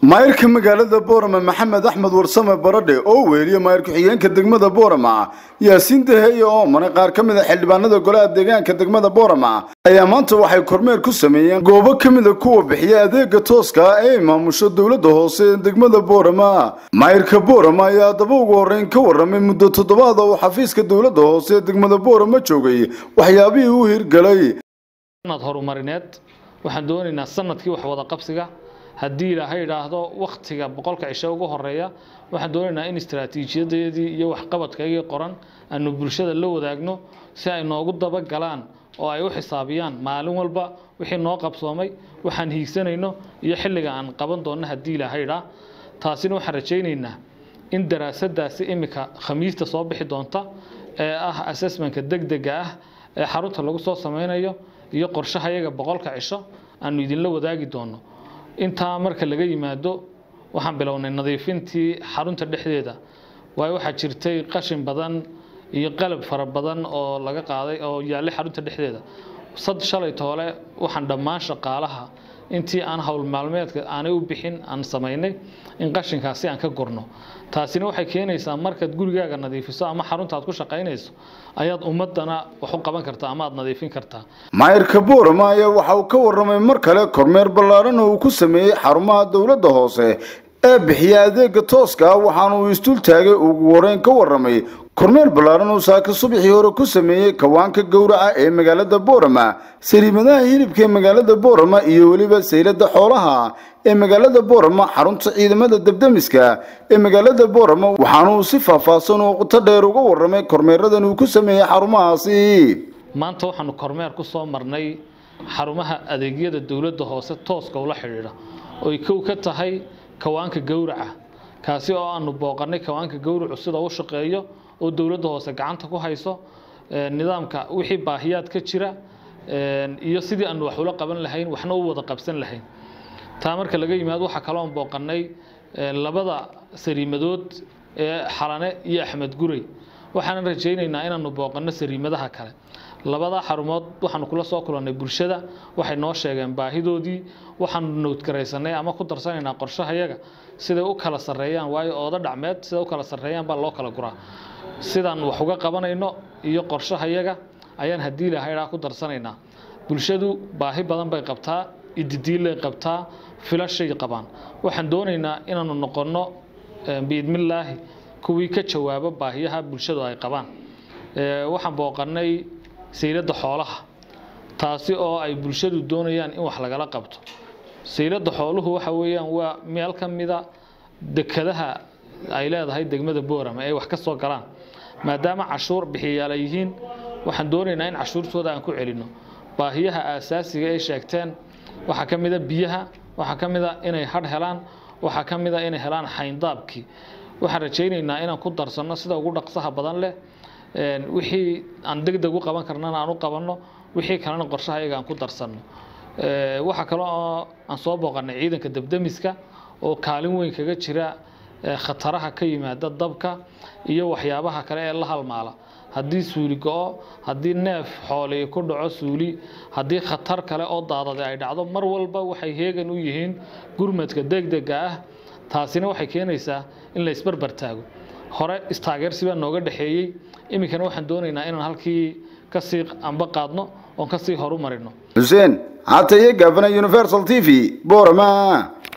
maayirka magaalada Boorama Maxamed Axmed Warsame Baradhe oo weeriye maayirka xigeenka degmada Boorama Yaasiin Dahaye oo mana qaar kamid ah xildhibaanada golaha deegaanka degmada Boorama ayaa maanta waxay kormeer ku sameeyeen goobo kamid ah kuwa bixiya adeega tooska ah ee maamusha dawladda hoose ee degmada Boorama maayirka Boorama ayaa daba ugu horeyn ka waramay muddo toddobaad oo xafiiska dawladda hoose ee degmada Boorama joogay waxyaabihii uu hirgalay horumarineed waxaan doonaynaa sanadkii wax wada qabsiga haddii ilaahay yiraahdo waqtiga boqolka cisho ugu horeeya waxaan doonaynaa in istiraatiijiyadeedii iyo waxqabadkayga qoran aanu bulshada la wadaagno si ay noogu daba galaan oo ay u xisaabiyaan maalin walba wixii noo qabsoomay waxaan hiigsanayno iyo xilliga aan qaban doono haddii ilaahay yiraahdo taasina waxaan rajaynaynaa in daraasadaasi imika khamiista soo bixi doonta ee ah assessmentka degdega ah ee xarunta lagu soo sameeyo iyo qorshahayaga boqolka cisho aanu idin la wadaagi doono inta marka laga yimaado waxaan bilownay nadiifintii xarunta dhexdeeda waxa jirtay qashin badan iyo qalab fara badan oo laga qaaday oo yaalay xarunta dhexdeeda shalay toole waxaan dhammaan shaqaalaha intii aan hawl maalmeedka aanay u bixin aan sameynay in qashinkaasi aan ka gurno taasina waxay keenaysaa markaad gurigaaga nadiifiso ama xarunta aad ku shaqaynayso ayaad ummadana wax u qaban kartaa ama aad nadiifin kartaa maayirka Boorama ayaa waxa uu ka waramay mar kale kormeer ballaaran oo uu ku sameeyay xarumaha dawladda hoose ee bixiya adeega tooska ah waxaana uu istul taagay ugu horeyn ka waramay kormeer ballaaran oo saaka subaxii hore ku sameeyay kawaanka gowraca ee magaalada Boorama sariimadaha hilibka ee magaalada Boorama iyo waliba saylada xoolaha ee magaalada Boorama xarunta ciidamada dabdamiska ee magaalada Boorama waxaana uu si faahfaahsan oo qoto dheer uga waramay kormeeradan uu ku sameeyay xarumahaasi maanta waxaanu kormeer ku soo marnay xarumaha adeegyada dawladda hoose tooska ula xiriira oo ay ka tahay kawaanka gowraca kaasi oo aanu booqanay kawaanka gowracu sida uu shaqeeyo oo dawladda hoose gacanta ku hayso nidaamka wixii baahiyaad ka jira iyo sidii aanu wax ula qaban lahayn waxna u wada qabsan lahayn taa marka laga yimaado waxa kale oo booqanay labada sariimadood ee Xalane iyo Axmed Gurey waxaan rajaynaynaa inaanu booqano sariimadaha kale labada xarumood waxaan kula soo kulanay bulshada waxay noo sheegeen baahidoodii waxaan nood gareysanay ama ku darsanaynaa qorshahayaga sida u kala sareeyaan waayo ooda dhacmeed sida u kala sareeyaan baa loo kala guraa sidaan wax uga qabanayno iyo qorshahayaga ayaan hadii ilaahay ku darsanaynaa bulshadu baahi badan bay qabtaa ididiil qabtaa filashay qabaan waxaan doonaynaa inaanu noqono biidmillaahi kuwii ka jawaabo baahiyaha bulshadu ay qabaan waxaan booqanay saylada xoolaha taasi oo ay bulshadu doonayaan in wax laga qabto saylada xooluhu waxa weeyaan waa meel kamida dekadaha ay leedahay degmada Boorama ay wax ka soo galaan maadaama cashuur bixiyaal yihiin waxaan doonaynaa in cashuurtooda aan ku celino baahiyaha aasaasiga ay sheegteen waxa kamida biyaha waxa kamida inay had helaan waxa kamida inay helaan xayndaabkii waxaan rajaynaynaa inaan ku darsano sida ugu dhaqsaha badan leh wixii aan degdeg u qaban karnana aan u qabanno wixii kalena qorshahayaga aan ku darsano waxa kale oo aan soo booqanay ciidanka dabdamiska oo kaalin weyn kaga jira khataraha ka yimaada dabka iyo waxyaabaha kale ee la halmaala haddii suuli go'o haddii neef xoolo ku dhaco suuli haddii khatar kale oo daadada ay dhacdo mar walba waxay heegan u yihiin gurmadka degdega ah taasina waxay keenaysaa in la isbarbar taago hore istaageersi baa nooga dhaxeeyay imikana waxaan doonaynaa inaan halkii ka sii amba qaadno oo ka sii horumarino Hussein Ataye Governor Universal TV Boorama